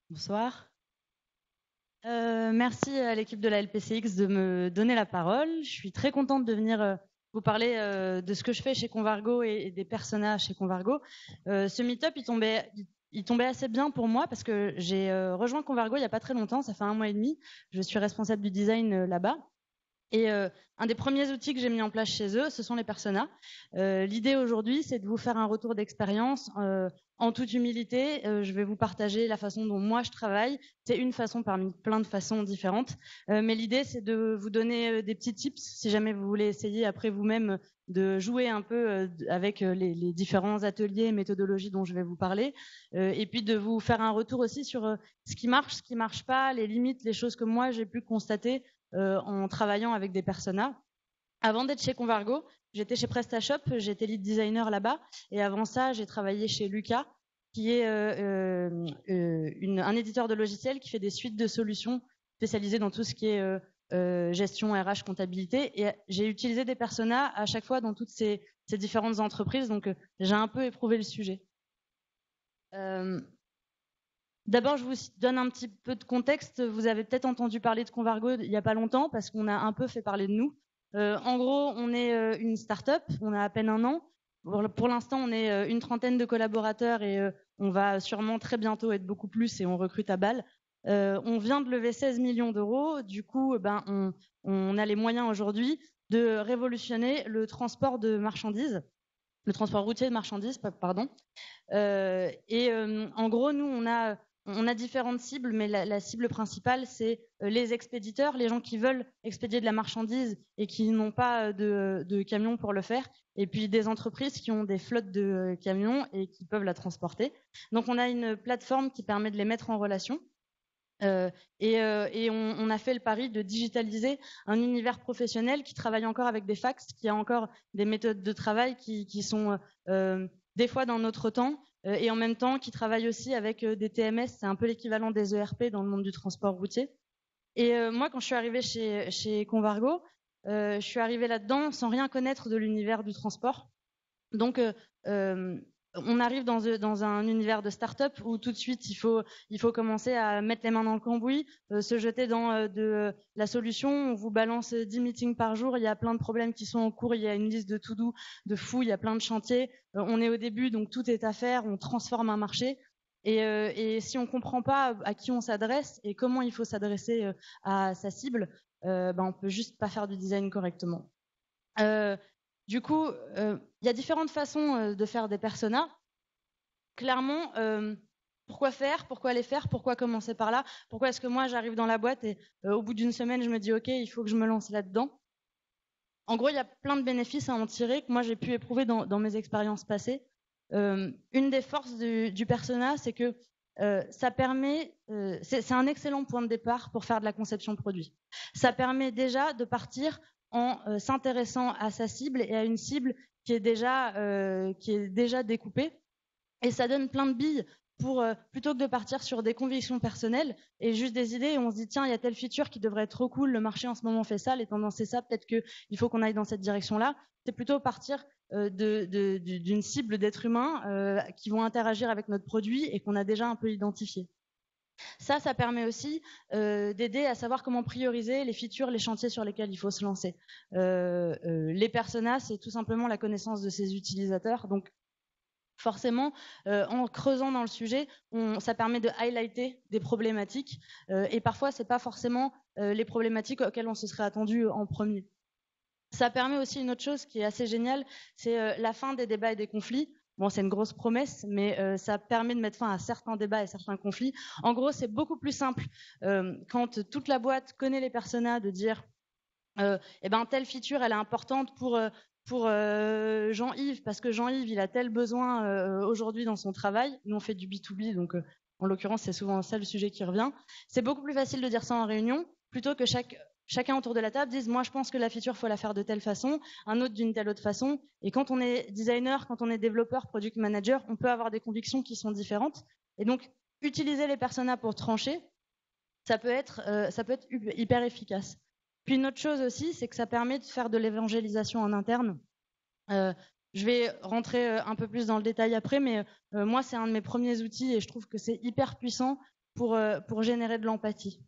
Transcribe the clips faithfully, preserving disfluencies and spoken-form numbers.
Bonsoir. Euh, merci à l'équipe de la L P C X de me donner la parole. Je suis très contente de venir euh, vous parler euh, de ce que je fais chez Convargo et, et des personas chez Convargo. Euh, ce meet-up, il tombait, il, il tombait assez bien pour moi parce que j'ai euh, rejoint Convargo il n'y a pas très longtemps, ça fait un mois et demi. Je suis responsable du design euh, là-bas. Et euh, un des premiers outils que j'ai mis en place chez eux, ce sont les personas. Euh, L'idée aujourd'hui, c'est de vous faire un retour d'expérience euh, en toute humilité. Euh, je vais vous partager la façon dont moi je travaille. C'est une façon parmi plein de façons différentes. Euh, mais l'idée, c'est de vous donner euh, des petits tips si jamais vous voulez essayer après vous-même de jouer un peu euh, avec euh, les, les différents ateliers et méthodologies dont je vais vous parler. Euh, et puis de vous faire un retour aussi sur euh, ce qui marche, ce qui marche pas, les limites, les choses que moi j'ai pu constater euh, en travaillant avec des personas. Avant d'être chez Convargo, j'étais chez PrestaShop, j'étais lead designer là-bas. Et avant ça, j'ai travaillé chez Lucas, qui est euh, euh, une, un éditeur de logiciels qui fait des suites de solutions spécialisées dans tout ce qui est euh, euh, gestion, R H, comptabilité. Et j'ai utilisé des personas à chaque fois dans toutes ces, ces différentes entreprises. Donc, euh, j'ai un peu éprouvé le sujet. Euh, D'abord, je vous donne un petit peu de contexte. Vous avez peut-être entendu parler de Convargo il n'y a pas longtemps parce qu'on a un peu fait parler de nous. Euh, en gros, on est euh, une start-up, on a à peine un an. Pour, pour l'instant, on est euh, une trentaine de collaborateurs et euh, on va sûrement très bientôt être beaucoup plus et on recrute à balle. Euh, on vient de lever seize millions d'euros. Du coup, ben, on, on a les moyens aujourd'hui de révolutionner le transport de marchandises, le transport routier de marchandises, pardon. Euh, et euh, en gros, nous, on a, on a différentes cibles, mais la, la cible principale, c'est euh, les expéditeurs, les gens qui veulent expédier de la marchandise et qui n'ont pas de, de camions pour le faire, et puis des entreprises qui ont des flottes de camions et qui peuvent la transporter. Donc, on a une plateforme qui permet de les mettre en relation. Euh, et, euh, et on, on a fait le pari de digitaliser un univers professionnel qui travaille encore avec des fax, qui a encore des méthodes de travail qui, qui sont euh, des fois dans notre temps euh, et en même temps qui travaille aussi avec euh, des T M S, c'est un peu l'équivalent des E R P dans le monde du transport routier. Et euh, moi, quand je suis arrivée chez, chez Convargo, euh, je suis arrivée là-dedans sans rien connaître de l'univers du transport. Donc, euh, euh, on arrive dans, dans, un univers de start-up où tout de suite, il faut, il faut commencer à mettre les mains dans le cambouis, euh, se jeter dans euh, de, euh, la solution. On vous balance dix meetings par jour, il y a plein de problèmes qui sont en cours, il y a une liste de to-do, de fou, il y a plein de chantiers. Euh, on est au début, donc tout est à faire, on transforme un marché. Et, euh, et si on ne comprend pas à qui on s'adresse et comment il faut s'adresser euh, à sa cible, euh, ben on ne peut juste pas faire du design correctement. Euh, du coup, euh, il y a différentes façons euh, de faire des personas. Clairement, euh, pourquoi faire, pourquoi les faire, pourquoi commencer par là, pourquoi est-ce que moi j'arrive dans la boîte et euh, au bout d'une semaine je me dis ok, il faut que je me lance là-dedans. En gros, il y a plein de bénéfices à en tirer que moi j'ai pu éprouver dans, dans mes expériences passées. Euh, une des forces du, du persona, c'est que euh, ça permet, euh, c'est un excellent point de départ pour faire de la conception produit. Ça permet déjà de partir en euh, s'intéressant à sa cible et à une cible qui est déjà, euh, qui est déjà découpée. Et ça donne plein de billes pour, euh, plutôt que de partir sur des convictions personnelles et juste des idées, et on se dit tiens, il y a telle feature qui devrait être trop cool, le marché en ce moment fait ça, les tendances c'est ça, peut-être qu'il faut qu'on aille dans cette direction-là. C'est plutôt partir euh, de, de, d'une cible d'êtres humains euh, qui vont interagir avec notre produit et qu'on a déjà un peu identifié. Ça, ça permet aussi euh, d'aider à savoir comment prioriser les features, les chantiers sur lesquels il faut se lancer. Euh, euh, les personas, c'est tout simplement la connaissance de ses utilisateurs. Donc, forcément, euh, en creusant dans le sujet, on, ça permet de highlighter des problématiques. Euh, et parfois, ce n'est pas forcément euh, les problématiques auxquelles on se serait attendu en premier. Ça permet aussi une autre chose qui est assez géniale, c'est euh, la fin des débats et des conflits. Bon, c'est une grosse promesse, mais euh, ça permet de mettre fin à certains débats et certains conflits. En gros, c'est beaucoup plus simple euh, quand toute la boîte connaît les personas de dire euh, eh ben, telle feature, elle est importante pour, euh, pour euh, Jean-Yves, parce que Jean-Yves, il a tel besoin euh, aujourd'hui dans son travail. Nous, on fait du B deux B, donc euh, en l'occurrence, c'est souvent ça le sujet qui revient. C'est beaucoup plus facile de dire ça en réunion, plutôt que chaque, chacun autour de la table dise « moi, je pense que la feature, il faut la faire de telle façon, un autre d'une telle autre façon ». Et quand on est designer, quand on est développeur, product manager, on peut avoir des convictions qui sont différentes. Et donc, utiliser les personas pour trancher, ça peut être, euh, ça peut être hyper efficace. Puis une autre chose aussi, c'est que ça permet de faire de l'évangélisation en interne. Euh, je vais rentrer un peu plus dans le détail après, mais euh, moi, c'est un de mes premiers outils et je trouve que c'est hyper puissant pour, euh, pour générer de l'empathie.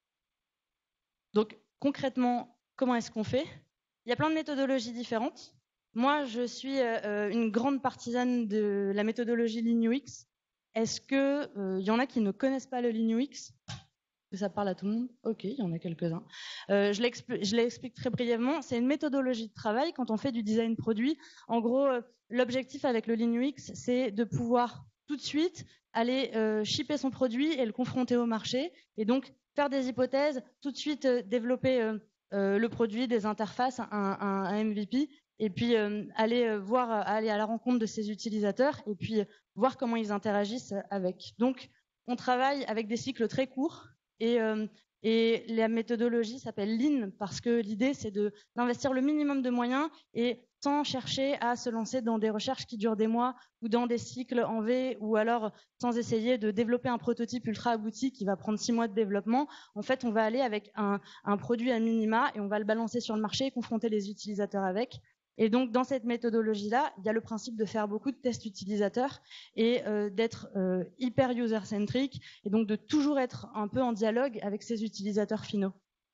Donc concrètement, comment est-ce qu'on fait? Il y a plein de méthodologies différentes. Moi, je suis euh, une grande partisane de la méthodologie Lean U X. Est-ce qu'il euh, y en a qui ne connaissent pas le Lean U X? Que ça parle à tout le monde? Ok, il y en a quelques-uns. Euh, je l'explique très brièvement. C'est une méthodologie de travail quand on fait du design produit. En gros, euh, l'objectif avec le Lean U X, c'est de pouvoir tout de suite aller euh, shipper son produit et le confronter au marché. Et donc, faire des hypothèses, tout de suite euh, développer euh, euh, le produit, des interfaces, un, un, un M V P, et puis euh, aller euh, voir, aller à la rencontre de ses utilisateurs, et puis euh, voir comment ils interagissent avec. Donc, on travaille avec des cycles très courts. Et, euh, et la méthodologie s'appelle Lean parce que l'idée, c'est de, d'investir le minimum de moyens et sans chercher à se lancer dans des recherches qui durent des mois ou dans des cycles en V ou alors sans essayer de développer un prototype ultra abouti qui va prendre six mois de développement. En fait, on va aller avec un, un produit à minima et on va le balancer sur le marché et confronter les utilisateurs avec. Et donc, dans cette méthodologie-là, il y a le principe de faire beaucoup de tests utilisateurs et euh, d'être euh, hyper user-centric et donc de toujours être un peu en dialogue avec ses utilisateurs finaux.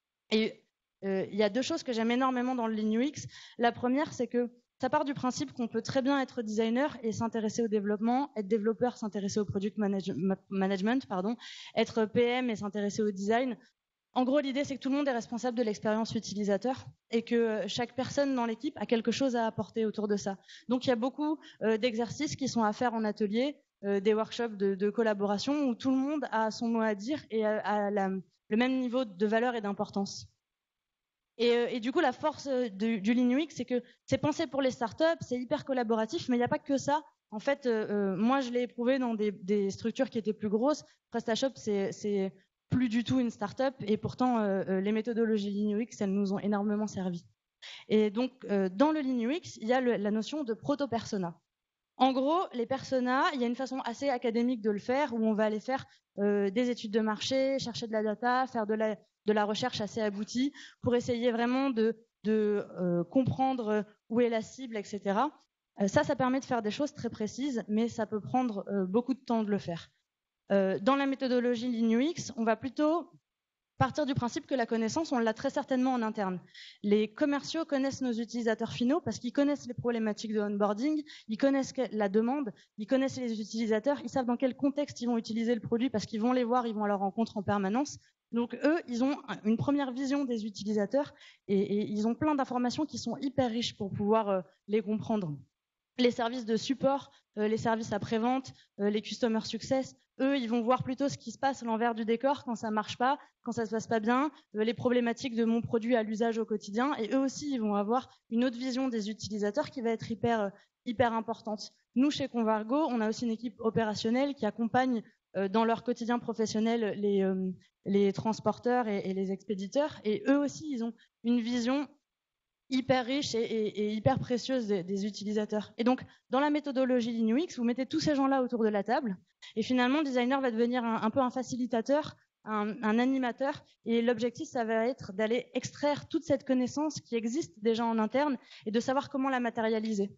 Et euh, il y a deux choses que j'aime énormément dans le Lean U X. La première, c'est que ça part du principe qu'on peut très bien être designer et s'intéresser au développement, être développeur, s'intéresser au product manage- management, pardon, être P M et s'intéresser au design. En gros, l'idée, c'est que tout le monde est responsable de l'expérience utilisateur et que chaque personne dans l'équipe a quelque chose à apporter autour de ça. Donc, il y a beaucoup euh, d'exercices qui sont à faire en atelier, euh, des workshops de, de collaboration où tout le monde a son mot à dire et a, a la, le même niveau de valeur et d'importance. Et, euh, et du coup, la force de, du Lean U X, c'est que c'est pensé pour les startups, c'est hyper collaboratif, mais il n'y a pas que ça. En fait, euh, moi, je l'ai éprouvé dans des, des structures qui étaient plus grosses. PrestaShop, c'est... c'est plus du tout une start-up et pourtant euh, les méthodologies Lean U X, elles nous ont énormément servi. Et donc euh, dans le Lean U X, il y a le, la notion de proto-persona. En gros, les personas, il y a une façon assez académique de le faire où on va aller faire euh, des études de marché, chercher de la data, faire de la, de la recherche assez aboutie pour essayer vraiment de, de euh, comprendre où est la cible, et cetera. Euh, ça, ça permet de faire des choses très précises, mais ça peut prendre euh, beaucoup de temps de le faire. Euh, dans la méthodologie Lean U X, on va plutôt partir du principe que la connaissance, on l'a très certainement en interne. Les commerciaux connaissent nos utilisateurs finaux parce qu'ils connaissent les problématiques de onboarding, ils connaissent la demande, ils connaissent les utilisateurs, ils savent dans quel contexte ils vont utiliser le produit parce qu'ils vont les voir, ils vont à leur rencontre en permanence. Donc eux, ils ont une première vision des utilisateurs et, et ils ont plein d'informations qui sont hyper riches pour pouvoir euh, les comprendre. Les services de support, euh, les services après-vente, euh, les customer success, eux, ils vont voir plutôt ce qui se passe à l'envers du décor quand ça marche pas, quand ça se passe pas bien, euh, les problématiques de mon produit à l'usage au quotidien. Et eux aussi, ils vont avoir une autre vision des utilisateurs qui va être hyper, euh, hyper importante. Nous, chez Convargo, on a aussi une équipe opérationnelle qui accompagne euh, dans leur quotidien professionnel les, euh, les transporteurs et, et les expéditeurs. Et eux aussi, ils ont une vision hyper riche et, et, et hyper précieuse des, des utilisateurs. Et donc, dans la méthodologie Lean U X, vous mettez tous ces gens-là autour de la table, et finalement, le designer va devenir un, un peu un facilitateur, un, un animateur, et l'objectif, ça va être d'aller extraire toute cette connaissance qui existe déjà en interne, et de savoir comment la matérialiser.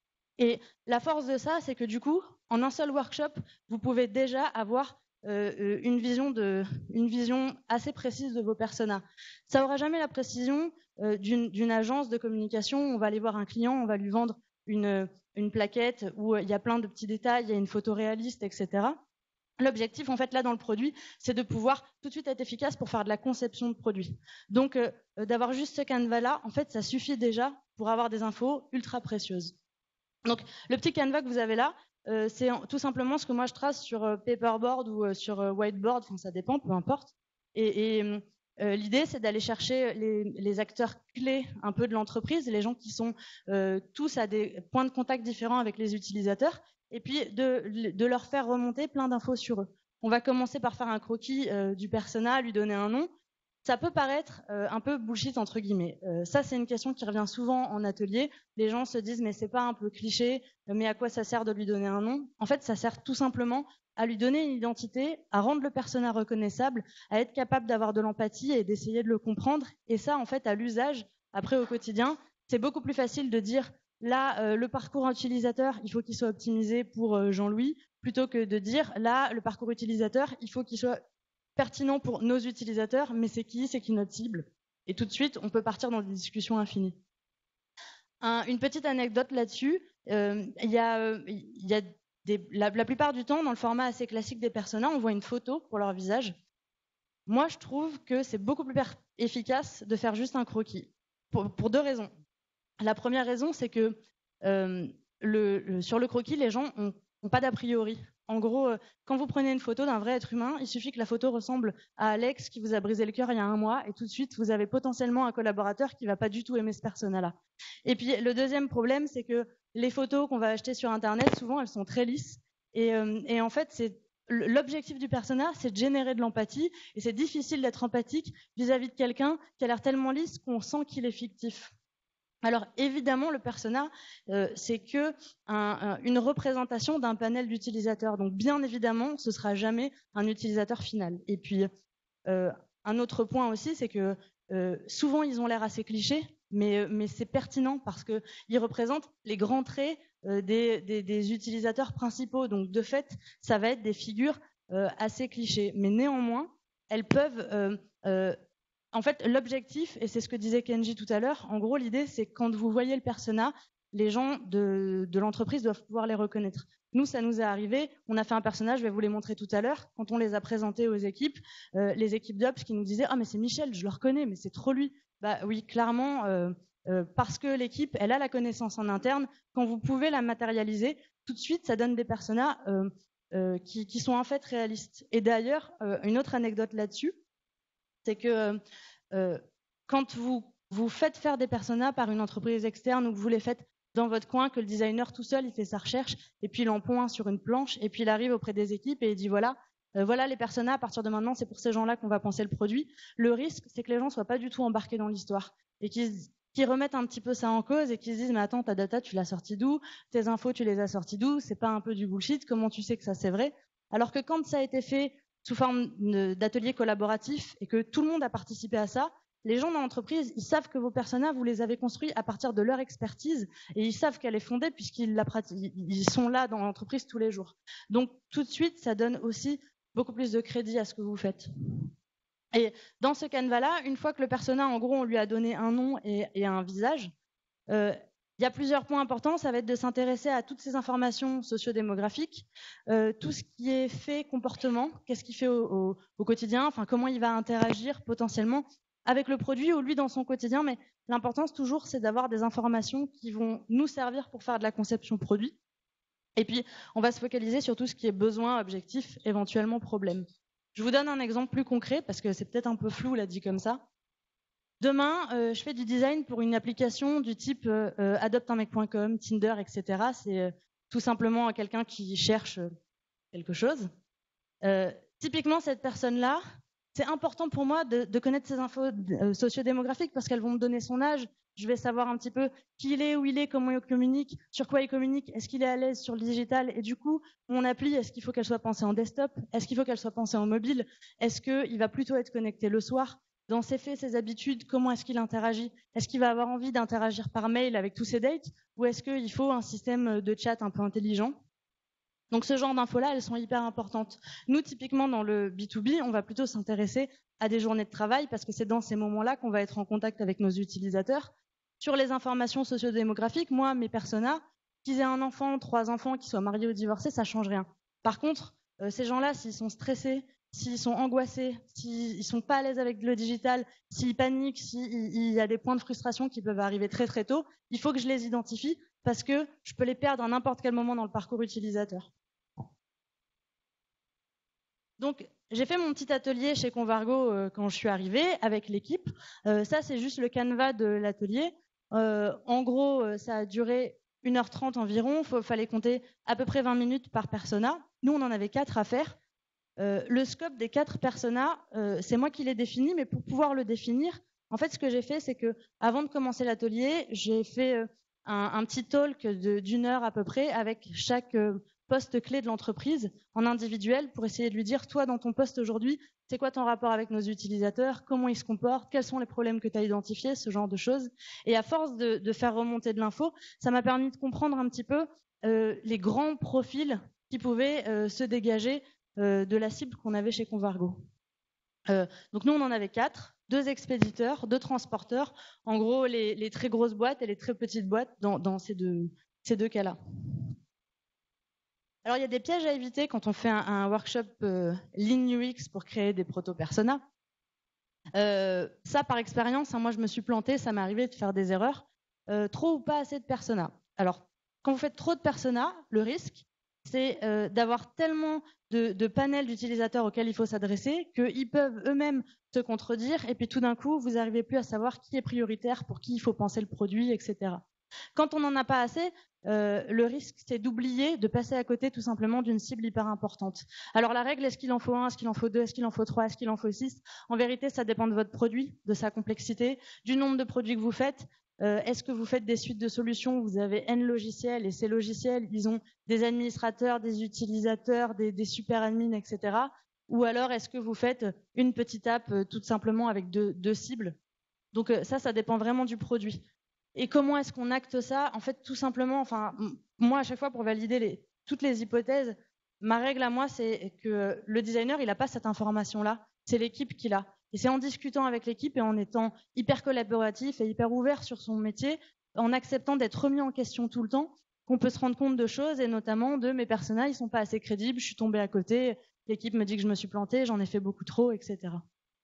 Et la force de ça, c'est que du coup, en un seul workshop, vous pouvez déjà avoir euh, une, vision de, une vision assez précise de vos personas. Ça n'aura jamais la précision euh, d'une, d'une agence de communication. On va aller voir un client, on va lui vendre une, une plaquette où il y a plein de petits détails, il y a une photo réaliste, et cetera. L'objectif, en fait, là, dans le produit, c'est de pouvoir tout de suite être efficace pour faire de la conception de produit. Donc, euh, d'avoir juste ce canevas-là, en fait, ça suffit déjà pour avoir des infos ultra précieuses. Donc, le petit canevas que vous avez là, euh, c'est tout simplement ce que moi je trace sur euh, paperboard ou euh, sur euh, whiteboard, enfin ça dépend, peu importe. Et, et euh, l'idée, c'est d'aller chercher les, les acteurs clés un peu de l'entreprise, les gens qui sont euh, tous à des points de contact différents avec les utilisateurs, et puis de, de leur faire remonter plein d'infos sur eux. On va commencer par faire un croquis euh, du persona, lui donner un nom. Ça peut paraître euh, un peu bullshit entre guillemets. Euh, ça, c'est une question qui revient souvent en atelier. Les gens se disent mais c'est pas un peu cliché, mais à quoi ça sert de lui donner un nom? En fait, ça sert tout simplement à lui donner une identité, à rendre le persona reconnaissable, à être capable d'avoir de l'empathie et d'essayer de le comprendre. Et ça, en fait, à l'usage, après au quotidien, c'est beaucoup plus facile de dire là, euh, le parcours utilisateur, il faut qu'il soit optimisé pour euh, Jean-Louis, plutôt que de dire, là, le parcours utilisateur, il faut qu'il soit pertinent pour nos utilisateurs, mais c'est qui, c'est qui notre cible. Et tout de suite, on peut partir dans des discussions infinies. Un, une petite anecdote là-dessus, euh, il y a, euh, y a des, la, la plupart du temps, dans le format assez classique des personas, on voit une photo pour leur visage. Moi, je trouve que c'est beaucoup plus efficace de faire juste un croquis, pour, pour deux raisons. La première raison, c'est que euh, le, le, sur le croquis, les gens n'ont pas d'a priori. En gros, euh, quand vous prenez une photo d'un vrai être humain, il suffit que la photo ressemble à Alex qui vous a brisé le cœur il y a un mois, et tout de suite, vous avez potentiellement un collaborateur qui ne va pas du tout aimer ce persona-là. Et puis, le deuxième problème, c'est que les photos qu'on va acheter sur Internet, souvent, elles sont très lisses. Et, euh, et en fait, c'est l'objectif du persona, c'est de générer de l'empathie, et c'est difficile d'être empathique vis-à-vis de quelqu'un qui a l'air tellement lisse qu'on sent qu'il est fictif. Alors évidemment, le persona, euh, c'est que un, un, une représentation d'un panel d'utilisateurs. Donc bien évidemment, ce sera jamais un utilisateur final. Et puis euh, un autre point aussi, c'est que euh, souvent ils ont l'air assez clichés, mais, mais c'est pertinent parce qu'ils représentent les grands traits euh, des, des, des utilisateurs principaux. Donc de fait, ça va être des figures euh, assez clichés. Mais néanmoins, elles peuvent euh, euh, en fait, l'objectif, et c'est ce que disait Kenji tout à l'heure, en gros, l'idée, c'est que quand vous voyez le persona, les gens de, de l'entreprise doivent pouvoir les reconnaître. Nous, ça nous est arrivé, on a fait un personnage, je vais vous les montrer tout à l'heure, quand on les a présentés aux équipes, euh, les équipes d'Ops qui nous disaient « Ah, mais c'est Michel, je le reconnais, mais c'est trop lui ». Bah oui, clairement, euh, euh, parce que l'équipe, elle a la connaissance en interne, quand vous pouvez la matérialiser, tout de suite, ça donne des personas euh, euh, qui, qui sont en fait réalistes. Et d'ailleurs, euh, une autre anecdote là-dessus, c'est que euh, quand vous, vous faites faire des personas par une entreprise externe ou que vous les faites dans votre coin, que le designer tout seul, il fait sa recherche et puis il en pond un sur une planche et puis il arrive auprès des équipes et il dit voilà, euh, voilà les personas, à partir de maintenant, c'est pour ces gens-là qu'on va penser le produit. Le risque, c'est que les gens ne soient pas du tout embarqués dans l'histoire et qu'ils, qu'ils remettent un petit peu ça en cause et qu'ils se disent mais attends, ta data, tu l'as sortie d'où? Tes infos, tu les as sorties d'où? C'est pas un peu du bullshit? Comment tu sais que ça c'est vrai? Alors que quand ça a été fait sous forme d'ateliers collaboratifs et que tout le monde a participé à ça, les gens dans l'entreprise, ils savent que vos personas, vous les avez construits à partir de leur expertise et ils savent qu'elle est fondée puisqu'ils la pratiquent, ils sont là dans l'entreprise tous les jours. Donc tout de suite, ça donne aussi beaucoup plus de crédit à ce que vous faites. Et dans ce canevas-là, une fois que le persona, en gros, on lui a donné un nom et, et un visage, euh, il y a plusieurs points importants, ça va être de s'intéresser à toutes ces informations sociodémographiques, euh, tout ce qui est fait comportement, qu'est-ce qu'il fait au, au, au quotidien, enfin comment il va interagir potentiellement avec le produit ou lui dans son quotidien, mais l'importance toujours c'est d'avoir des informations qui vont nous servir pour faire de la conception produit. Et puis on va se focaliser sur tout ce qui est besoin, objectif, éventuellement problème. Je vous donne un exemple plus concret parce que c'est peut-être un peu flou là dit comme ça. Demain, euh, je fais du design pour une application du type euh, adopte un mec point com, Tinder, et cetera. C'est euh, tout simplement quelqu'un qui cherche quelque chose. Euh, typiquement, cette personne-là, c'est important pour moi de, de connaître ses infos euh, sociodémographiques parce qu'elles vont me donner son âge. Je vais savoir un petit peu qui il est, où il est, comment il communique, sur quoi il communique, est-ce qu'il est à l'aise sur le digital. Et du coup, mon appli, est-ce qu'il faut qu'elle soit pensée en desktop? Est-ce qu'il faut qu'elle soit pensée en mobile? Est-ce qu'il va plutôt être connecté le soir? Dans ses faits, ses habitudes, comment est-ce qu'il interagit? Est-ce qu'il va avoir envie d'interagir par mail avec tous ses dates? Ou est-ce qu'il faut un système de chat un peu intelligent? Donc ce genre d'infos-là, elles sont hyper importantes. Nous, typiquement, dans le B deux B, on va plutôt s'intéresser à des journées de travail parce que c'est dans ces moments-là qu'on va être en contact avec nos utilisateurs. Sur les informations sociodémographiques, moi, mes personas, qu'ils aient un enfant, trois enfants, qu'ils soient mariés ou divorcés, ça change rien. Par contre, euh, ces gens-là, s'ils sont stressés, s'ils sont angoissés, s'ils ne sont pas à l'aise avec le digital, s'ils paniquent, s'il y a des points de frustration qui peuvent arriver très très tôt, il faut que je les identifie parce que je peux les perdre à n'importe quel moment dans le parcours utilisateur. Donc, j'ai fait mon petit atelier chez Convargo euh, quand je suis arrivée avec l'équipe. Euh, ça, c'est juste le canevas de l'atelier. Euh, en gros, euh, ça a duré une heure trente environ. Il fallait compter à peu près vingt minutes par persona. Nous, on en avait quatre à faire. Euh, le scope des quatre personas, euh, c'est moi qui l'ai défini, mais pour pouvoir le définir, en fait, ce que j'ai fait, c'est que avant de commencer l'atelier, j'ai fait euh, un, un petit talk de, d'une heure à peu près avec chaque euh, postes clés de l'entreprise en individuel pour essayer de lui dire, toi, dans ton poste aujourd'hui, c'est quoi ton rapport avec nos utilisateurs, comment ils se comportent, quels sont les problèmes que tu as identifiés, ce genre de choses. Et à force de, de faire remonter de l'info, ça m'a permis de comprendre un petit peu euh, les grands profils qui pouvaient euh, se dégager euh, de la cible qu'on avait chez Convargo. Euh, donc nous, on en avait quatre, deux expéditeurs, deux transporteurs, en gros les, les très grosses boîtes et les très petites boîtes dans, dans ces deux, ces deux cas-là. Alors il y a des pièges à éviter quand on fait un, un workshop euh, Lean U X pour créer des proto-personas. Euh, ça, par expérience, hein, moi je me suis plantée, ça m'est arrivé de faire des erreurs. Euh, trop ou pas assez de personas. Alors, quand vous faites trop de personas, le risque, c'est euh, d'avoir tellement de, de panels d'utilisateurs auxquels il faut s'adresser qu'ils peuvent eux-mêmes se contredire et puis tout d'un coup, vous n'arrivez plus à savoir qui est prioritaire, pour qui il faut penser le produit, et cetera. Quand on n'en a pas assez, euh, le risque, c'est d'oublier, de passer à côté tout simplement d'une cible hyper importante. Alors la règle, est-ce qu'il en faut un, est-ce qu'il en faut deux, est-ce qu'il en faut trois, est-ce qu'il en faut six? En vérité, ça dépend de votre produit, de sa complexité, du nombre de produits que vous faites. Euh, est-ce que vous faites des suites de solutions? Vous avez N logiciels et ces logiciels, ils ont des administrateurs, des utilisateurs, des, des super admins, et cetera. Ou alors, est-ce que vous faites une petite app euh, tout simplement avec deux, deux cibles? Donc euh, ça, ça dépend vraiment du produit. Et comment est-ce qu'on acte ça? En fait, tout simplement, enfin, moi, à chaque fois, pour valider les, toutes les hypothèses, ma règle à moi, c'est que le designer, il n'a pas cette information-là. C'est l'équipe qui l'a. Et c'est en discutant avec l'équipe et en étant hyper collaboratif et hyper ouvert sur son métier, en acceptant d'être remis en question tout le temps, qu'on peut se rendre compte de choses, et notamment de mes personnages, ils sont pas assez crédibles, je suis tombée à côté, l'équipe me dit que je me suis plantée, j'en ai fait beaucoup trop, et cetera.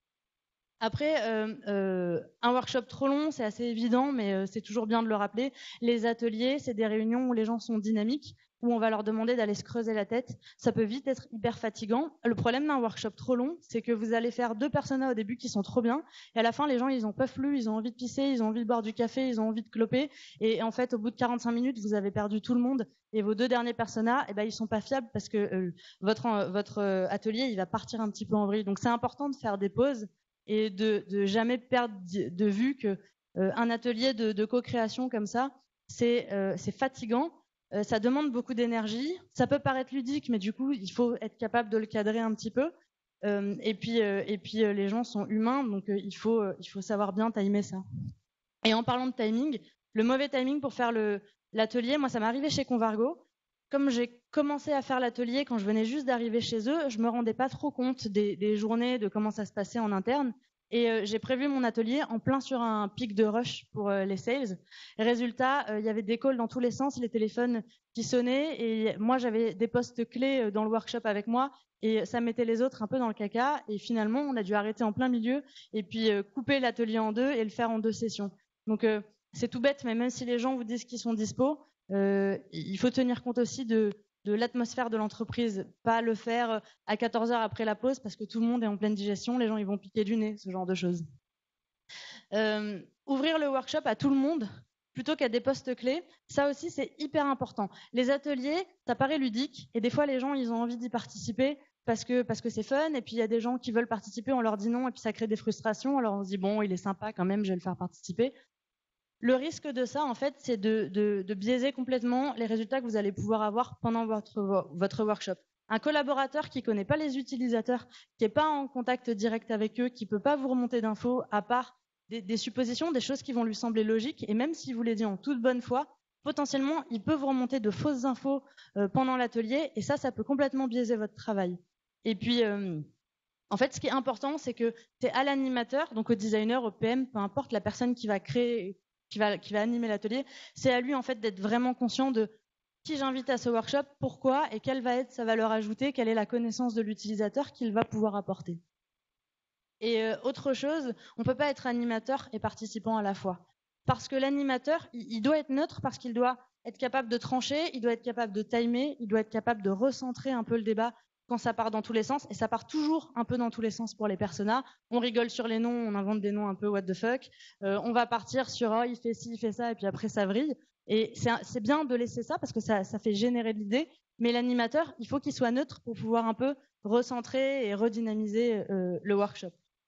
Après, euh, euh, un workshop trop long, c'est assez évident, mais euh, c'est toujours bien de le rappeler. Les ateliers, c'est des réunions où les gens sont dynamiques, où on va leur demander d'aller se creuser la tête. Ça peut vite être hyper fatigant. Le problème d'un workshop trop long, c'est que vous allez faire deux personas au début qui sont trop bien, et à la fin, les gens, ils en peuvent plus, ils ont envie de pisser, ils ont envie de boire du café, ils ont envie de cloper, et en fait, au bout de quarante-cinq minutes, vous avez perdu tout le monde, et vos deux derniers personas, eh ben, ils sont pas fiables parce que euh, votre, euh, votre euh, atelier, il va partir un petit peu en vrille. Donc, c'est important de faire des pauses et de, de jamais perdre de vue que euh, un atelier de, de co-création comme ça, c'est euh, c'est fatigant, euh, ça demande beaucoup d'énergie, ça peut paraître ludique, mais du coup, il faut être capable de le cadrer un petit peu. Euh, et puis, euh, et puis euh, les gens sont humains, donc euh, il faut, euh, il faut savoir bien timer ça. Et en parlant de timing, le mauvais timing pour faire le, l'atelier, moi, ça m'est arrivé chez Convargo. Comme j'ai commencé à faire l'atelier quand je venais juste d'arriver chez eux, je me rendais pas trop compte des, des journées, de comment ça se passait en interne. Et euh, j'ai prévu mon atelier en plein sur un pic de rush pour euh, les sales. Résultat, euh, il y avait des calls dans tous les sens, les téléphones qui sonnaient, et moi j'avais des postes clés dans le workshop avec moi, et ça mettait les autres un peu dans le caca. Et finalement, on a dû arrêter en plein milieu et puis euh, couper l'atelier en deux et le faire en deux sessions. Donc euh, c'est tout bête, mais même si les gens vous disent qu'ils sont dispo, euh, il faut tenir compte aussi de, de l'atmosphère de l'entreprise, pas le faire à quatorze heures après la pause parce que tout le monde est en pleine digestion, les gens ils vont piquer du nez, ce genre de choses. Euh, ouvrir le workshop à tout le monde plutôt qu'à des postes clés, ça aussi c'est hyper important. Les ateliers, ça paraît ludique et des fois les gens ils ont envie d'y participer parce que parce que c'est fun, et puis il y a des gens qui veulent participer, on leur dit non et puis ça crée des frustrations, alors on se dit bon il est sympa quand même, je vais le faire participer. Le risque de ça, en fait, c'est de, de, de biaiser complètement les résultats que vous allez pouvoir avoir pendant votre, votre workshop. Un collaborateur qui ne connaît pas les utilisateurs, qui n'est pas en contact direct avec eux, qui ne peut pas vous remonter d'infos, à part des, des suppositions, des choses qui vont lui sembler logiques, et même s'il vous les dit en toute bonne foi, potentiellement, il peut vous remonter de fausses infos euh, pendant l'atelier, et ça, ça peut complètement biaiser votre travail. Et puis... Euh, En fait, ce qui est important, c'est que c'est à l'animateur, donc au designer, au P M, peu importe la personne qui va créer, qui va, qui va animer l'atelier, c'est à lui en fait d'être vraiment conscient de qui j'invite à ce workshop, pourquoi et quelle va être sa valeur ajoutée, quelle est la connaissance de l'utilisateur qu'il va pouvoir apporter. Et euh, autre chose, on ne peut pas être animateur et participant à la fois. Parce que l'animateur, il, il doit être neutre parce qu'il doit être capable de trancher, il doit être capable de timer, il doit être capable de recentrer un peu le débat quand ça part dans tous les sens, et ça part toujours un peu dans tous les sens pour les personas. On rigole sur les noms, on invente des noms un peu what the fuck, euh, on va partir sur oh, il fait ci, il fait ça, et puis après ça vrille. Et c'est, c'est bien de laisser ça parce que ça, ça fait générer de l'idée, mais l'animateur, il faut qu'il soit neutre pour pouvoir un peu recentrer et redynamiser euh, le workshop.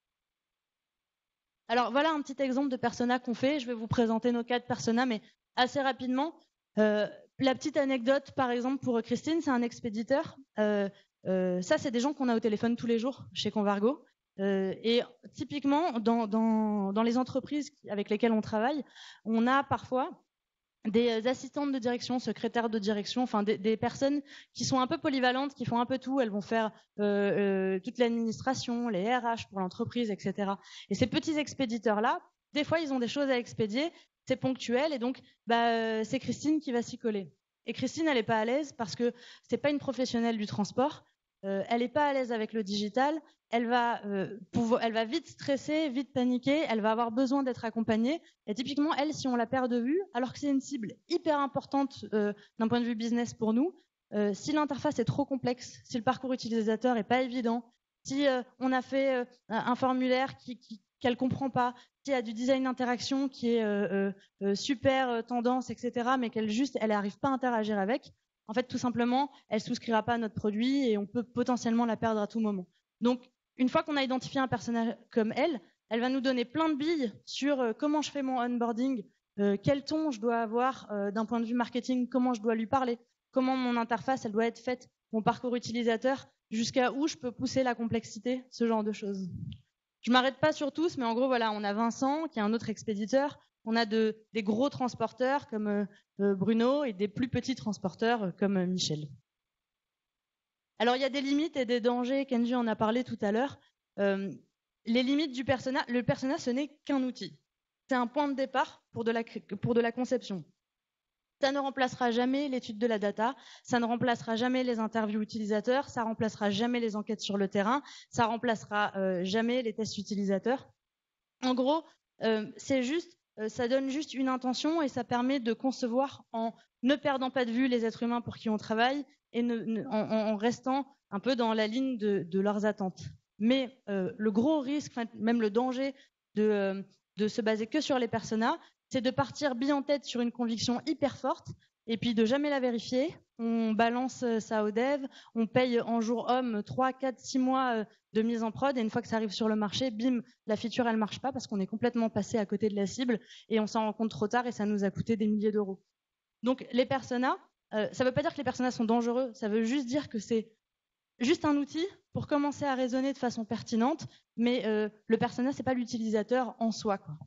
Alors voilà un petit exemple de persona qu'on fait. Je vais vous présenter nos quatre personas, mais assez rapidement. Euh, la petite anecdote, par exemple, pour Christine, c'est un expéditeur. Euh, euh, ça, c'est des gens qu'on a au téléphone tous les jours chez Convargo. Euh, et typiquement, dans, dans, dans les entreprises avec lesquelles on travaille, on a parfois des assistantes de direction, secrétaires de direction, enfin des, des personnes qui sont un peu polyvalentes, qui font un peu tout. Elles vont faire euh, euh, toute l'administration, les R H pour l'entreprise, et cetera. Et ces petits expéditeurs-là, des fois, ils ont des choses à expédier, c'est ponctuel, et donc bah, c'est Christine qui va s'y coller. Et Christine, elle n'est pas à l'aise parce que c'est pas une professionnelle du transport. Euh, elle n'est pas à l'aise avec le digital. Elle va, euh, pouvoir, elle va vite stresser, vite paniquer, elle va avoir besoin d'être accompagnée. Et typiquement, elle, si on la perd de vue, alors que c'est une cible hyper importante euh, d'un point de vue business pour nous, euh, si l'interface est trop complexe, si le parcours utilisateur n'est pas évident, si euh, on a fait euh, un formulaire qui, qui, qu'elle ne comprend pas, s'il y a du design d'interaction qui est euh, euh, super euh, tendance, et cetera, mais qu'elle juste, elle n'arrive pas à interagir avec, en fait, tout simplement, elle ne souscrira pas à notre produit et on peut potentiellement la perdre à tout moment. Donc, une fois qu'on a identifié un personnage comme elle, elle va nous donner plein de billes sur euh, comment je fais mon onboarding, euh, quel ton je dois avoir euh, d'un point de vue marketing, comment je dois lui parler, comment mon interface elle doit être faite, mon parcours utilisateur, jusqu'à où je peux pousser la complexité, ce genre de choses. Je m'arrête pas sur tous, mais en gros, voilà, on a Vincent, qui est un autre expéditeur. On a de, des gros transporteurs comme euh, Bruno et des plus petits transporteurs comme euh, Michel. Alors, il y a des limites et des dangers, Kenji en a parlé tout à l'heure. Euh, les limites du persona, le persona, ce n'est qu'un outil. C'est un point de départ pour de la, pour de la conception. Ça ne remplacera jamais l'étude de la data, ça ne remplacera jamais les interviews utilisateurs, ça ne remplacera jamais les enquêtes sur le terrain, ça ne remplacera euh, jamais les tests utilisateurs. En gros, euh, c'est juste, euh, ça donne juste une intention et ça permet de concevoir en ne perdant pas de vue les êtres humains pour qui on travaille et ne, ne, en, en restant un peu dans la ligne de, de leurs attentes. Mais euh, le gros risque, même le danger de, euh, de se baser que sur les personas, c'est de partir bien en tête sur une conviction hyper forte et puis de jamais la vérifier. On balance ça au dev, on paye en jour homme trois, quatre, six mois de mise en prod et une fois que ça arrive sur le marché, bim, la feature elle marche pas parce qu'on est complètement passé à côté de la cible et on s'en rend compte trop tard et ça nous a coûté des milliers d'euros. Donc les personas, euh, ça veut pas dire que les personas sont dangereux, ça veut juste dire que c'est juste un outil pour commencer à raisonner de façon pertinente, mais euh, le persona c'est pas l'utilisateur en soi, quoi.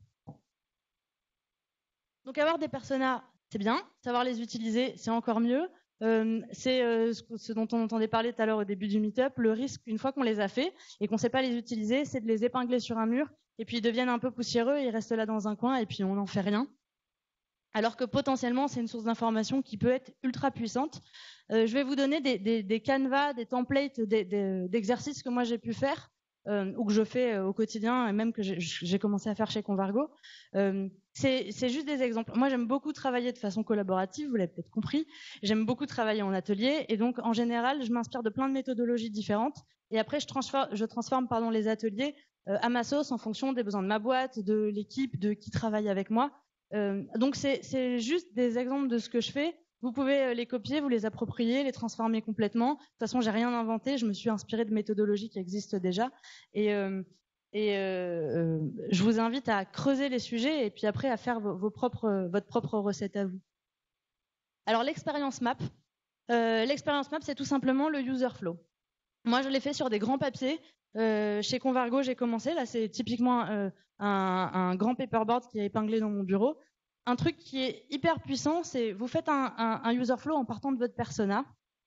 Donc avoir des personas, c'est bien. Savoir les utiliser, c'est encore mieux. Euh, c'est euh, ce dont on entendait parler tout à l'heure au début du meet-up. Le risque, une fois qu'on les a fait et qu'on ne sait pas les utiliser, c'est de les épingler sur un mur et puis ils deviennent un peu poussiéreux et ils restent là dans un coin et puis on n'en fait rien. Alors que potentiellement, c'est une source d'information qui peut être ultra puissante. Euh, je vais vous donner des, des, des canevas, des templates des, des, d'exercices que moi j'ai pu faire euh, ou que je fais euh, au quotidien et même que j'ai, j'ai commencé à faire chez Convargo. Euh, c'est, c'est juste des exemples. Moi, j'aime beaucoup travailler de façon collaborative, vous l'avez peut-être compris. J'aime beaucoup travailler en atelier et donc, en général, je m'inspire de plein de méthodologies différentes et après, je transforme, je transforme pardon, les ateliers euh, à ma sauce en fonction des besoins de ma boîte, de l'équipe, de qui travaille avec moi. Euh, donc, c'est, c'est juste des exemples de ce que je fais. Vous pouvez les copier, vous les approprier, les transformer complètement. De toute façon, j'ai rien inventé. Je me suis inspirée de méthodologies qui existent déjà. Et, euh, et euh, je vous invite à creuser les sujets et puis après à faire vos, vos propres, votre propre recette à vous. Alors, l'expérience map. Euh, l'expérience map, c'est tout simplement le user flow. Moi, je l'ai fait sur des grands papiers. Euh, chez Convargo, j'ai commencé. Là, c'est typiquement euh, un, un grand paperboard qui est épinglé dans mon bureau. Un truc qui est hyper puissant, c'est vous faites un, un, un user flow en partant de votre persona.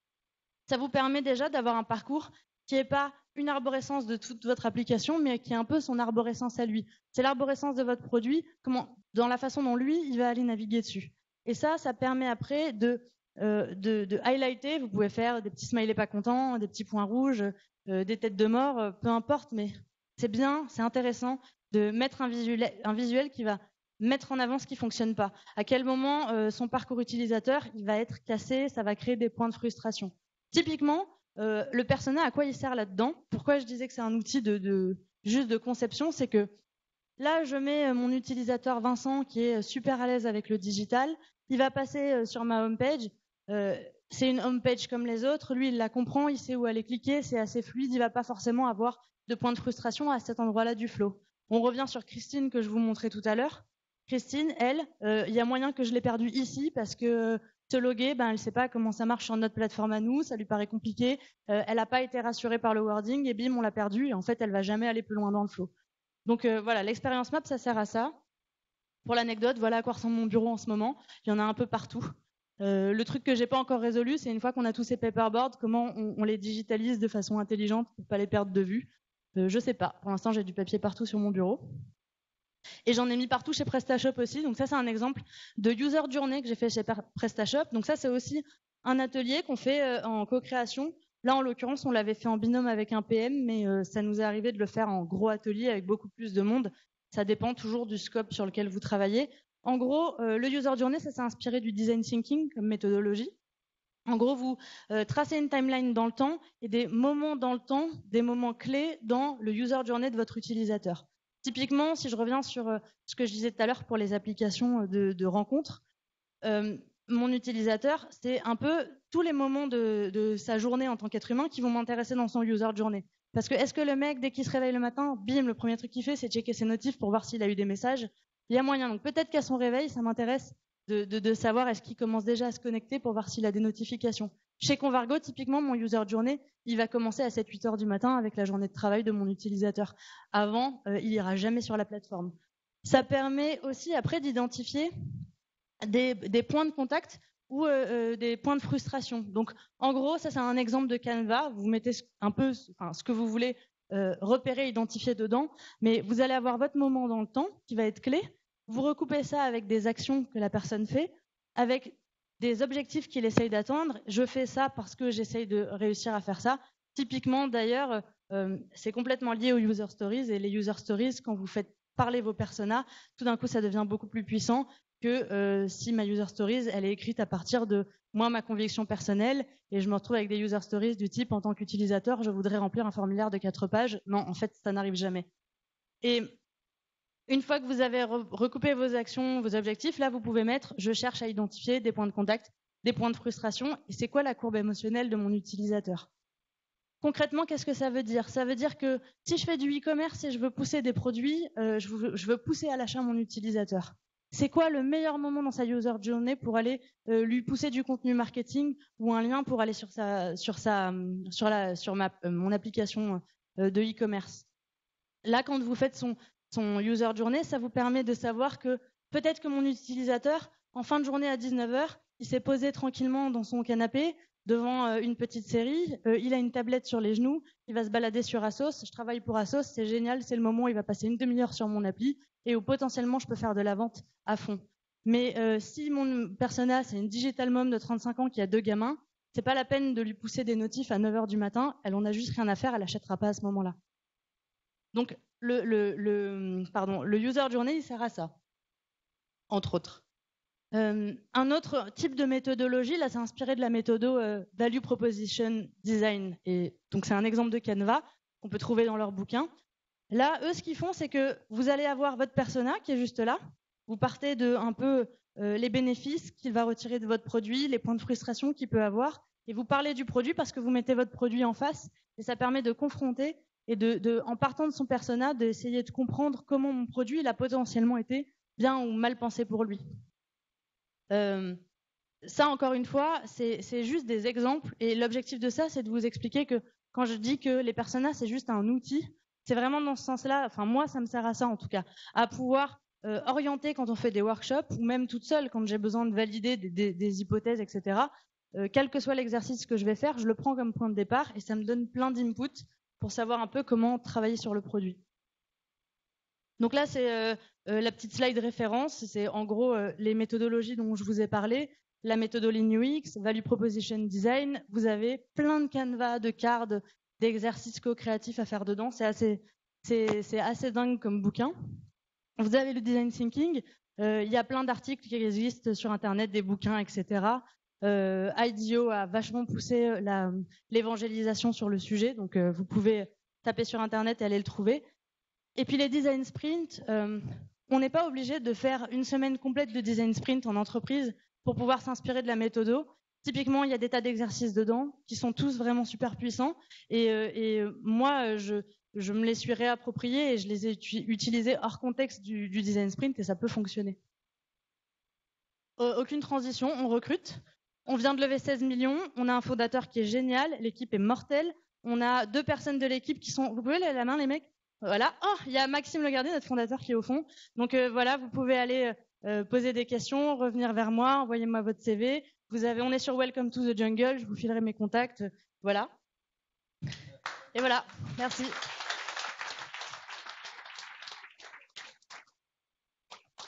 Ça vous permet déjà d'avoir un parcours qui n'est pas une arborescence de toute votre application, mais qui est un peu son arborescence à lui. C'est l'arborescence de votre produit, comment, dans la façon dont lui, il va aller naviguer dessus. Et ça, ça permet après de, euh, de, de highlighter. Vous pouvez faire des petits smileys pas contents, des petits points rouges, euh, des têtes de mort, euh, peu importe, mais c'est bien, c'est intéressant de mettre un visuel, un visuel qui va mettre en avant ce qui ne fonctionne pas. À quel moment euh, son parcours utilisateur il va être cassé, ça va créer des points de frustration. Typiquement, euh, le persona, à quoi il sert là-dedans? Pourquoi je disais que c'est un outil de, de, juste de conception? C'est que là, je mets mon utilisateur Vincent qui est super à l'aise avec le digital. Il va passer sur ma homepage. Euh, c'est une homepage comme les autres. Lui, il la comprend, il sait où aller cliquer. C'est assez fluide. Il ne va pas forcément avoir de points de frustration à cet endroit-là du flow. On revient sur Christine que je vous montrais tout à l'heure. Christine, elle, il euh, y a moyen que je l'ai perdue ici parce que se loguer, ben, elle ne sait pas comment ça marche sur notre plateforme à nous, ça lui paraît compliqué, euh, elle n'a pas été rassurée par le wording, et bim, on l'a perdue, et en fait, elle ne va jamais aller plus loin dans le flow. Donc euh, voilà, l'expérience map, ça sert à ça. Pour l'anecdote, voilà à quoi ressemble mon bureau en ce moment. Il y en a un peu partout. Euh, le truc que j'ai pas encore résolu, c'est une fois qu'on a tous ces paperboards, comment on, on les digitalise de façon intelligente pour pas les perdre de vue. Euh, je sais pas. Pour l'instant, j'ai du papier partout sur mon bureau. Et j'en ai mis partout chez PrestaShop aussi. Donc ça, c'est un exemple de user journey que j'ai fait chez PrestaShop. Donc ça, c'est aussi un atelier qu'on fait euh, en co-création. Là, en l'occurrence, on l'avait fait en binôme avec un P M, mais euh, ça nous est arrivé de le faire en gros atelier avec beaucoup plus de monde. Ça dépend toujours du scope sur lequel vous travaillez. En gros, euh, le user journey, ça s'est inspiré du design thinking comme méthodologie. En gros, vous euh, tracez une timeline dans le temps et des moments dans le temps, des moments clés dans le user journey de votre utilisateur. Typiquement, si je reviens sur euh, ce que je disais tout à l'heure pour les applications de, de rencontres, euh, mon utilisateur, c'est un peu tous les moments de, de sa journée en tant qu'être humain qui vont m'intéresser dans son user journey. Parce que est-ce que le mec, dès qu'il se réveille le matin, bim, le premier truc qu'il fait, c'est checker ses notifs pour voir s'il a eu des messages. Il y a moyen. Donc peut-être qu'à son réveil, ça m'intéresse de, de, de savoir est-ce qu'il commence déjà à se connecter pour voir s'il a des notifications. Chez Convargo, typiquement, mon user journey, il va commencer à sept huit heures du matin avec la journée de travail de mon utilisateur. Avant, euh, il ira jamais sur la plateforme. Ça permet aussi après d'identifier des, des points de contact ou euh, des points de frustration. Donc, en gros, ça, c'est un exemple de Canva. Vous mettez un peu enfin, ce que vous voulez euh, repérer, identifier dedans, mais vous allez avoir votre moment dans le temps qui va être clé. Vous recoupez ça avec des actions que la personne fait, avec des objectifs qu'il essaye d'atteindre. Je fais ça parce que j'essaye de réussir à faire ça. Typiquement, d'ailleurs, euh, c'est complètement lié aux user stories. Et les user stories, quand vous faites parler vos personas, tout d'un coup, ça devient beaucoup plus puissant que euh, si ma user stories, elle est écrite à partir de moi, ma conviction personnelle, et je me retrouve avec des user stories du type, en tant qu'utilisateur, je voudrais remplir un formulaire de quatre pages. Non, en fait, ça n'arrive jamais. Et une fois que vous avez re recoupé vos actions, vos objectifs, là, vous pouvez mettre, je cherche à identifier des points de contact, des points de frustration, et c'est quoi la courbe émotionnelle de mon utilisateur? Concrètement, qu'est-ce que ça veut dire? Ça veut dire que si je fais du e-commerce et je veux pousser des produits, euh, je, veux, je veux pousser à l'achat mon utilisateur. C'est quoi le meilleur moment dans sa user journey pour aller euh, lui pousser du contenu marketing ou un lien pour aller sur sa, sur sa, sur la, sur ma, euh, mon application euh, de e-commerce? Là, quand vous faites son, son user journey, ça vous permet de savoir que peut-être que mon utilisateur, en fin de journée à dix-neuf heures, il s'est posé tranquillement dans son canapé devant euh, une petite série, euh, il a une tablette sur les genoux, il va se balader sur Asos, je travaille pour Asos, c'est génial, c'est le moment où il va passer une demi-heure sur mon appli et où potentiellement je peux faire de la vente à fond. Mais euh, si mon persona, c'est une digital mom de trente-cinq ans qui a deux gamins, c'est pas la peine de lui pousser des notifs à neuf heures du matin, elle en a juste rien à faire, elle achètera pas à ce moment-là. Donc le, le, le, pardon, le user journey, il sert à ça, entre autres. Euh, un autre type de méthodologie, là, c'est inspiré de la méthode euh, Value Proposition Design. Et donc, c'est un exemple de Canva qu'on peut trouver dans leur bouquin. Là, eux, ce qu'ils font, c'est que vous allez avoir votre persona qui est juste là. Vous partez de un peu euh, les bénéfices qu'il va retirer de votre produit, les points de frustration qu'il peut avoir, et vous parlez du produit parce que vous mettez votre produit en face, et ça permet de confronter et de, de en partant de son persona, d'essayer de comprendre comment mon produit il a potentiellement été bien ou mal pensé pour lui. Euh, ça, encore une fois, c'est juste des exemples. Et l'objectif de ça, c'est de vous expliquer que quand je dis que les personas, c'est juste un outil, c'est vraiment dans ce sens-là, enfin moi, ça me sert à ça en tout cas, à pouvoir euh, orienter quand on fait des workshops, ou même toute seule, quand j'ai besoin de valider des, des, des hypothèses, et cetera. Euh, quel que soit l'exercice que je vais faire, je le prends comme point de départ et ça me donne plein d'inputs pour savoir un peu comment travailler sur le produit. Donc là, c'est euh, euh, la petite slide référence. C'est en gros euh, les méthodologies dont je vous ai parlé. La méthodologie U X, Value Proposition Design. Vous avez plein de canevas, de cards, d'exercices co-créatifs à faire dedans. C'est assez, c'est, c'est assez dingue comme bouquin. Vous avez le Design Thinking. Euh, il y a plein d'articles qui existent sur Internet, des bouquins, et cetera. Euh, I D E O a vachement poussé l'évangélisation sur le sujet. Donc, euh, vous pouvez taper sur Internet et aller le trouver. Et puis les design sprints, euh, on n'est pas obligé de faire une semaine complète de design sprint en entreprise pour pouvoir s'inspirer de la méthode. Typiquement, il y a des tas d'exercices dedans qui sont tous vraiment super puissants. Et, euh, et moi, je, je me les suis réappropriés et je les ai utilisés hors contexte du, du design sprint et ça peut fonctionner. Euh, aucune transition, on recrute. On vient de lever seize millions, on a un fondateur qui est génial, l'équipe est mortelle, on a deux personnes de l'équipe qui sont... Vous pouvez lever la main les mecs ? Voilà. Oh, il y a Maxime Legardier, notre fondateur, qui est au fond. Donc euh, voilà, vous pouvez aller euh, poser des questions, revenir vers moi, envoyez-moi votre C V. Vous avez, on est sur Welcome to the Jungle, je vous filerai mes contacts. Voilà. Et voilà, merci. Question ?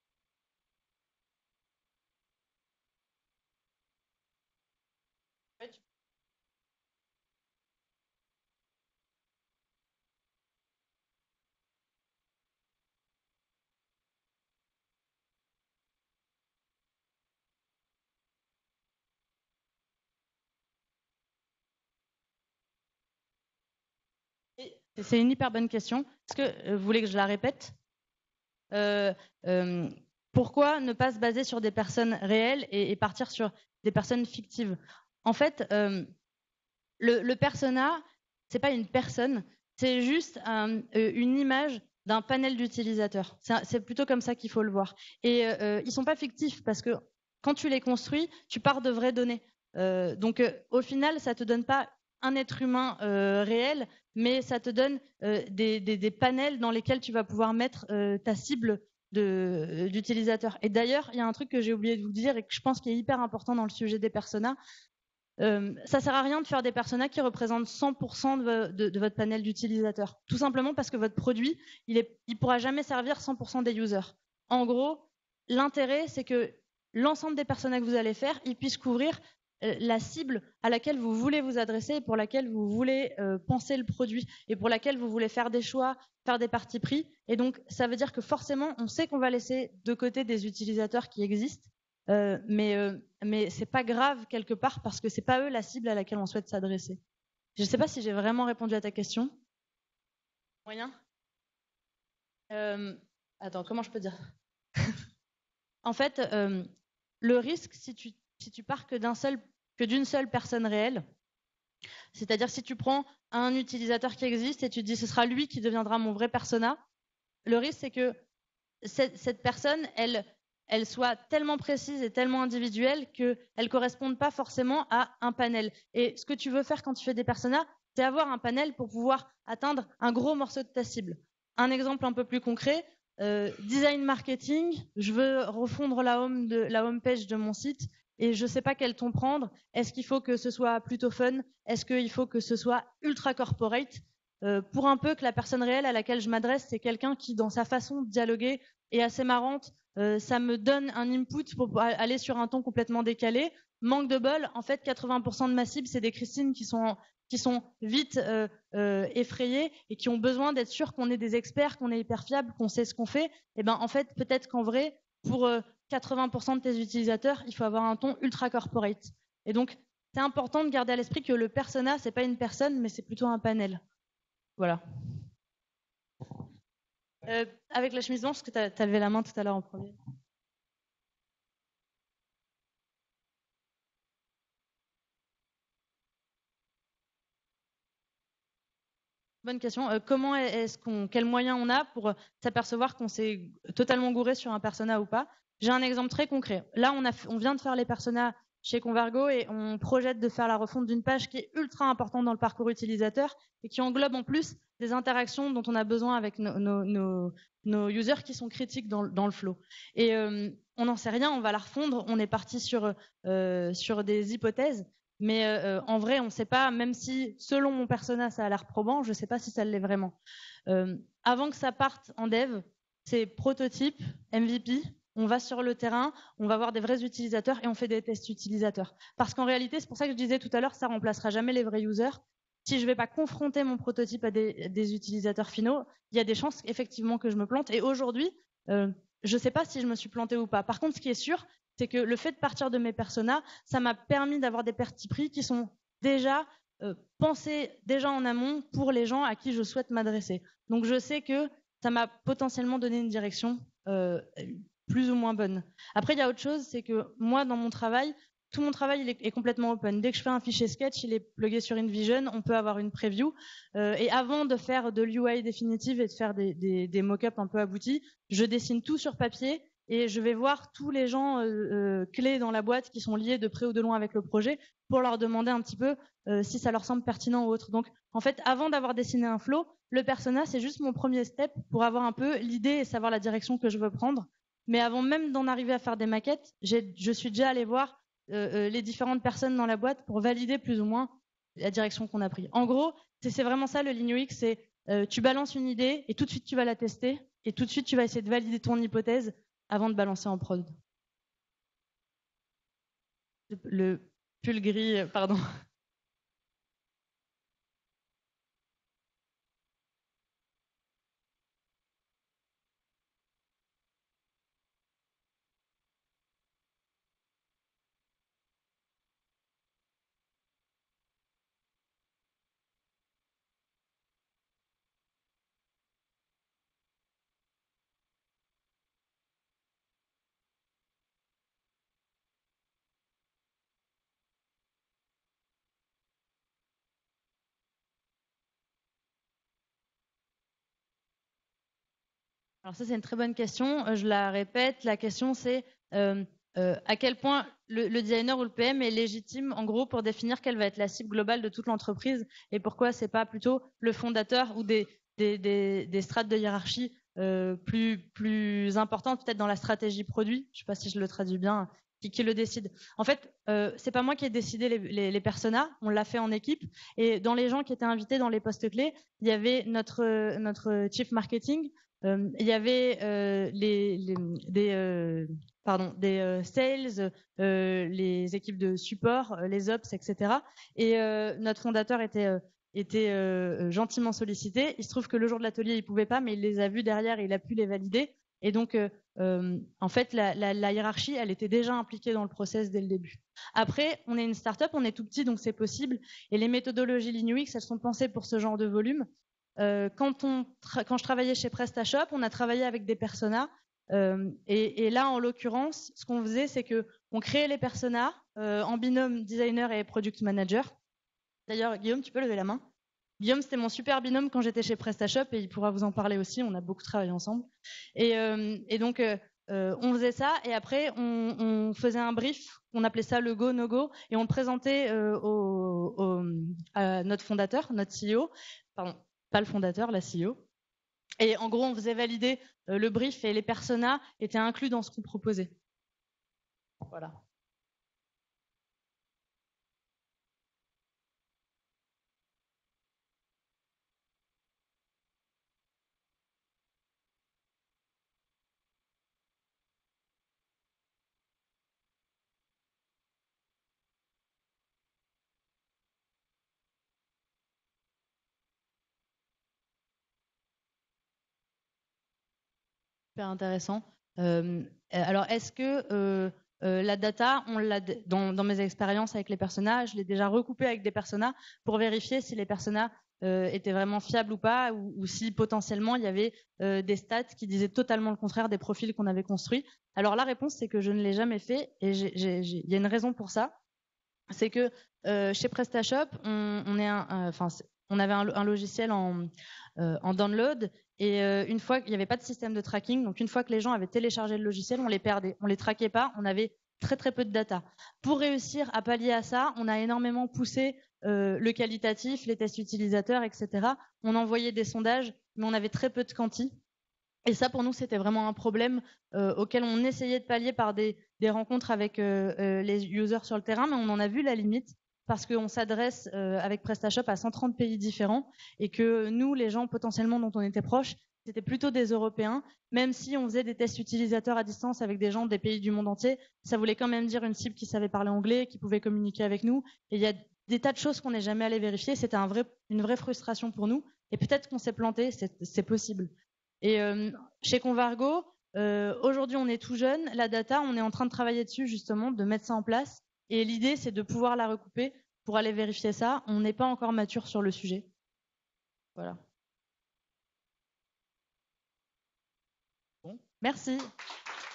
C'est une hyper bonne question. Est-ce que euh, vous voulez que je la répète ? euh, euh, Pourquoi ne pas se baser sur des personnes réelles et, et partir sur des personnes fictives ? En fait, euh, le, le persona, c'est pas une personne, c'est juste un, euh, une image d'un panel d'utilisateurs. C'est, c'est plutôt comme ça qu'il faut le voir. Et euh, ils sont pas fictifs parce que quand tu les construis, tu pars de vraies données. Euh, donc euh, au final, ça te donne pas un être humain euh, réel, mais ça te donne euh, des, des, des panels dans lesquels tu vas pouvoir mettre euh, ta cible de, euh, d'utilisateurs. Et d'ailleurs, il y a un truc que j'ai oublié de vous dire et que je pense qui est hyper important dans le sujet des personas. Euh, ça sert à rien de faire des personas qui représentent cent pour cent de, de, de votre panel d'utilisateurs. Tout simplement parce que votre produit, il ne il pourra jamais servir cent pour cent des users. En gros, l'intérêt, c'est que l'ensemble des personas que vous allez faire, ils puissent couvrir la cible à laquelle vous voulez vous adresser et pour laquelle vous voulez euh, penser le produit et pour laquelle vous voulez faire des choix, faire des partis pris. Et donc, ça veut dire que forcément, on sait qu'on va laisser de côté des utilisateurs qui existent, euh, mais, euh, mais c'est pas grave quelque part parce que c'est pas eux la cible à laquelle on souhaite s'adresser. Je ne sais pas si j'ai vraiment répondu à ta question. Moyen ? euh, Attends, comment je peux dire ? En fait, euh, le risque, si tu, si tu pars que d'un seul que d'une seule personne réelle. C'est-à-dire si tu prends un utilisateur qui existe et tu te dis ce sera lui qui deviendra mon vrai persona, le risque c'est que cette, cette personne, elle, elle soit tellement précise et tellement individuelle qu'elle ne corresponde pas forcément à un panel. Et ce que tu veux faire quand tu fais des personas, c'est avoir un panel pour pouvoir atteindre un gros morceau de ta cible. Un exemple un peu plus concret, euh, design marketing, je veux refondre la home de, la home page de mon site. Et je ne sais pas quel ton prendre. Est-ce qu'il faut que ce soit plutôt fun ? Est-ce qu'il faut que ce soit ultra corporate ? euh, Pour un peu que la personne réelle à laquelle je m'adresse, c'est quelqu'un qui, dans sa façon de dialoguer, est assez marrante. Euh, ça me donne un input pour aller sur un ton complètement décalé. Manque de bol, en fait, quatre-vingts pour cent de ma cible, c'est des Christine qui sont, qui sont vite euh, euh, effrayées et qui ont besoin d'être sûres qu'on est des experts, qu'on est hyper fiable, qu'on sait ce qu'on fait. Et ben, en fait, peut-être qu'en vrai, pour euh, quatre-vingts pour cent de tes utilisateurs, il faut avoir un ton ultra corporate. Et donc, c'est important de garder à l'esprit que le persona, c'est pas une personne, mais c'est plutôt un panel. Voilà. Euh, avec la chemise blanche, parce que tu as levé la main tout à l'heure en premier. Bonne question. Euh, comment est-ce qu'on, quels moyens on a pour s'apercevoir qu'on s'est totalement gouré sur un persona ou pas ? J'ai un exemple très concret. Là, on, a, on vient de faire les personas chez Convargo et on projette de faire la refonte d'une page qui est ultra importante dans le parcours utilisateur et qui englobe en plus des interactions dont on a besoin avec nos, nos, nos, nos users qui sont critiques dans, dans le flow. Et euh, on n'en sait rien, on va la refondre. On est parti sur, euh, sur des hypothèses. Mais euh, en vrai, on ne sait pas, même si selon mon persona, ça a l'air probant, je ne sais pas si ça l'est vraiment. Euh, avant que ça parte en dev, c'est prototype, M V P, on va sur le terrain, on va voir des vrais utilisateurs et on fait des tests utilisateurs. Parce qu'en réalité, c'est pour ça que je disais tout à l'heure, ça ne remplacera jamais les vrais users. Si je ne vais pas confronter mon prototype à des, des utilisateurs finaux, il y a des chances effectivement que je me plante. Et aujourd'hui, euh, je ne sais pas si je me suis plantée ou pas. Par contre, ce qui est sûr, c'est que le fait de partir de mes personas, ça m'a permis d'avoir des partis pris qui sont déjà euh, pensés déjà en amont pour les gens à qui je souhaite m'adresser. Donc je sais que ça m'a potentiellement donné une direction euh, plus ou moins bonne. Après, il y a autre chose, c'est que moi, dans mon travail, tout mon travail il est, est complètement open. Dès que je fais un fichier sketch, il est plugué sur InVision, on peut avoir une preview. Euh, et avant de faire de l'U I définitive et de faire des, des, des mock-ups un peu aboutis, je dessine tout sur papier et je vais voir tous les gens euh, euh, clés dans la boîte qui sont liés de près ou de loin avec le projet pour leur demander un petit peu euh, si ça leur semble pertinent ou autre. Donc, en fait, avant d'avoir dessiné un flow, le persona, c'est juste mon premier step pour avoir un peu l'idée et savoir la direction que je veux prendre. Mais avant même d'en arriver à faire des maquettes, j'ai, je suis déjà allée voir euh, euh, les différentes personnes dans la boîte pour valider plus ou moins la direction qu'on a prise. En gros, c'est, c'est vraiment ça le Lean U X, c'est euh, tu balances une idée et tout de suite tu vas la tester et tout de suite tu vas essayer de valider ton hypothèse avant de balancer en prod. Le pull gris, pardon. Alors ça, c'est une très bonne question. Euh, Je la répète. La question, c'est euh, euh, à quel point le, le designer ou le P M est légitime, en gros, pour définir quelle va être la cible globale de toute l'entreprise et pourquoi c'est pas plutôt le fondateur ou des, des, des, des strates de hiérarchie euh, plus, plus importantes, peut-être dans la stratégie produit. Je sais pas si je le traduis bien. Qui, qui le décide. En fait, euh, c'est pas moi qui ai décidé les, les, les personas, on l'a fait en équipe. Et dans les gens qui étaient invités dans les postes clés, il y avait notre, notre chief marketing, euh, il y avait euh, les, les, des, euh, pardon, des euh, sales, euh, les équipes de support, euh, les ops, et cetera. Et euh, notre fondateur était, euh, était euh, gentiment sollicité. Il se trouve que le jour de l'atelier, il pouvait pas, mais il les a vus derrière et il a pu les valider. Et donc, euh, euh, en fait, la, la, la hiérarchie, elle était déjà impliquée dans le process dès le début. Après, on est une start-up, on est tout petit, donc c'est possible. Et les méthodologies Lean U X, elles sont pensées pour ce genre de volume. Euh, quand, on quand je travaillais chez PrestaShop, on a travaillé avec des personas. Euh, et, et là, en l'occurrence, ce qu'on faisait, c'est que on créait les personas euh, en binôme designer et product manager. D'ailleurs, Guillaume, tu peux lever la main. Guillaume, c'était mon super binôme quand j'étais chez PrestaShop et il pourra vous en parler aussi. On a beaucoup travaillé ensemble. Et, euh, et donc, euh, euh, on faisait ça et après, on, on faisait un brief. On appelait ça le go, no go et on le présentait euh, au, au, à notre fondateur, notre C E O. Pardon, pas le fondateur, la C E O. Et en gros, on faisait valider euh, le brief et les personas étaient inclus dans ce qu'on proposait. Voilà. Super intéressant. Euh, alors, est-ce que euh, euh, la data, on l'a dans, dans mes expériences avec les personas, je l'ai déjà recoupée avec des personas pour vérifier si les personas euh, étaient vraiment fiables ou pas, ou, ou si potentiellement il y avait euh, des stats qui disaient totalement le contraire des profils qu'on avait construits. Alors la réponse, c'est que je ne l'ai jamais fait, et il y a une raison pour ça. C'est que euh, chez PrestaShop, on, on est un, enfin, euh, on avait un, un logiciel en, euh, en download et euh, une fois qu'il n'y avait pas de système de tracking, donc une fois que les gens avaient téléchargé le logiciel, on les perdait, on les traquait pas, on avait très très peu de data. Pour réussir à pallier à ça, on a énormément poussé euh, le qualitatif, les tests utilisateurs, et cetera. On envoyait des sondages, mais on avait très peu de quanti. Et ça, pour nous, c'était vraiment un problème euh, auquel on essayait de pallier par des, des rencontres avec euh, euh, les users sur le terrain, mais on en a vu la limite parce qu'on s'adresse euh, avec PrestaShop à cent trente pays différents et que nous, les gens potentiellement dont on était proches, c'était plutôt des Européens. Même si on faisait des tests utilisateurs à distance avec des gens des pays du monde entier, ça voulait quand même dire une cible qui savait parler anglais, qui pouvait communiquer avec nous. Et il y a des tas de choses qu'on n'est jamais allé vérifier. C'était un vrai, une vraie frustration pour nous. Et peut-être qu'on s'est planté, c'est possible. Et euh, chez Convargo, euh, aujourd'hui on est tout jeune, la data, on est en train de travailler dessus justement, de mettre ça en place. Et l'idée, c'est de pouvoir la recouper pour aller vérifier ça. On n'est pas encore mature sur le sujet. Voilà. Bon, merci.